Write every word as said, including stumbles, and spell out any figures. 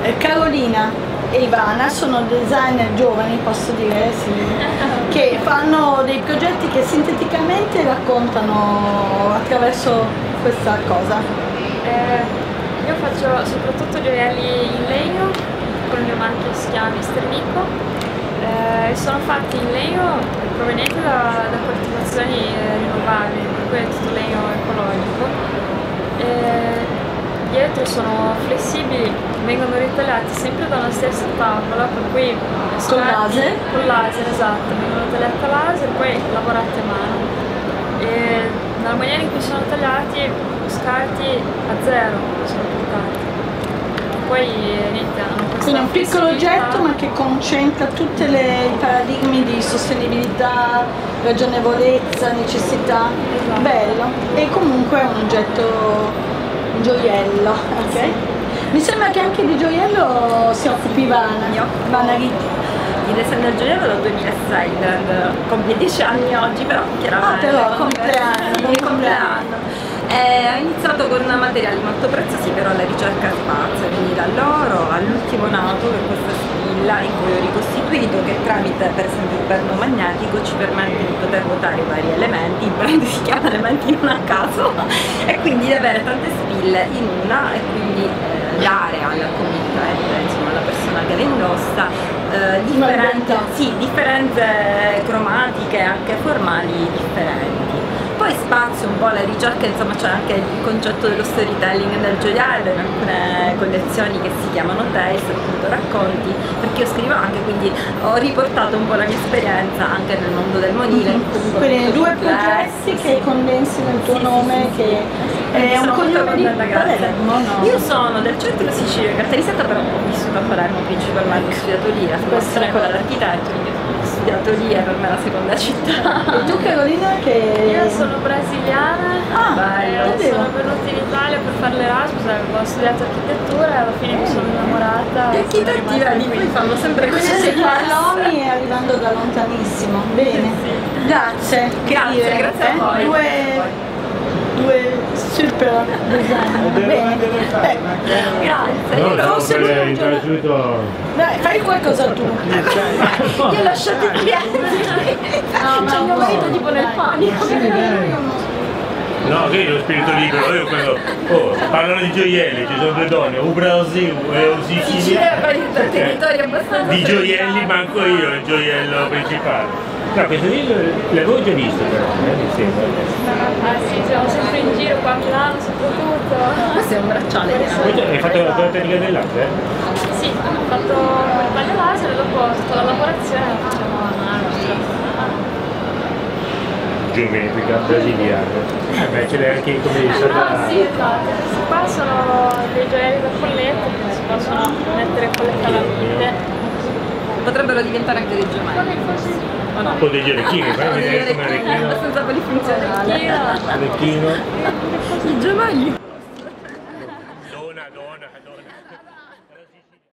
Carolina e Ivana sono designer giovani, posso dire, sì, che fanno dei progetti che sinteticamente raccontano attraverso questa cosa. Eh, io faccio soprattutto gioielli in legno, con il mio marchio si chiama mister Micco, eh, sono fatti in legno provenienti da, da coltivazioni eh, rinnovabili, per cui è tutto legno ecologico. Eh, dietro sono flessibili, vengono ritagliati sempre dalla stessa tavola, per cui con laser? Con laser, esatto, vengono tagliati a laser e poi lavorati a mano. E nella maniera in cui sono tagliati, scarti a zero sono portati. Poi niente, hanno questa Quindi un piccolo oggetto ma che concentra tutti i paradigmi di sostenibilità, ragionevolezza, necessità. Esatto. Bello. E comunque è un oggetto, un gioiello, ok? Sì. Mi sembra che anche di gioiello si occupi Ivana. Mi occupo di design del gioiello dal duemilasei, il brand compie dieci anni oggi, però chiaramente. Ah però, compleanno, buon compleanno. Eh, ho iniziato con materiali molto preziosi, però la ricerca spazio, quindi dall'oro all'ultimo nato, che è questa spilla in cui ho ricostituito, che tramite per esempio il perno magnetico ci permette di poter ruotare i vari elementi. Il brand si chiama elementi non a caso, e quindi di avere tante spille in una, e quindi eh, dare alla committente, insomma alla persona che le indossa, eh, differenze, sì, differenze cromatiche, anche formali differenti. Poi spazio un po' la ricerca, insomma c'è anche il concetto dello storytelling nel gioiello, in alcune collezioni che si chiamano Tales, appunto racconti, perché io scrivo anche, quindi ho riportato un po' la mia esperienza anche nel mondo del monile. Mm-hmm. Quindi due progetti che condensi nel tuo sì, nome, sì, che sì. È un cognome di Palermo, no? Io sono del centro Sicilia, caratterizzata, però ho vissuto a Palermo principalmente, ho studiato lì, la formazione con l'architetto, quindi ho studiato lì, è per me la seconda città. E tu Carolina che... Io sono brasiliana, ah, eh, sono venuta in Italia per fare l'Erasmus, ho studiato architettura e alla fine mi sono innamorata. Gli architetti vedi, poi fanno sempre così. Quindi sei Pallomi arrivando da lontanissimo. Bene, sì. Grazie. Grazie, dire, grazie eh? a voi. Due, due super designer. Bene. Eh. Grazie. No, no, forse per lui lei, subito... Dai, fai qualcosa tu. Io ho lasciato i piedi. No, c'è mio marito tipo nel panico. No, che lo spirito libero, io quello. Oh, parlano di gioielli, ci sono due donne, un Brasil e un Sicilia. abbastanza. Di gioielli manco io, il gioiello principale. No, questo lì l'avevo già visto però, eh, mi sembra. Ah sì, siamo sempre in giro qua a Milano soprattutto. Questo è un bracciale. Hai fatto la tua tecnica del laser? Sì, ho fatto il taglio laser e dopo tutta la lavorazione la facciamo a nostra. Geometrica, brasiliana. Eh beh, ce l'hai anche come Ah stata... sì, esatto. Questi qua sono dei gioielli da folletto che si possono mettere con le calamite. Potrebbero diventare anche dei gemelli. O no? O degli orecchini, fai vedere come orecchino. Abbastanza polifunzionale. Orecchino. I gemelli. Dona, dona, dona.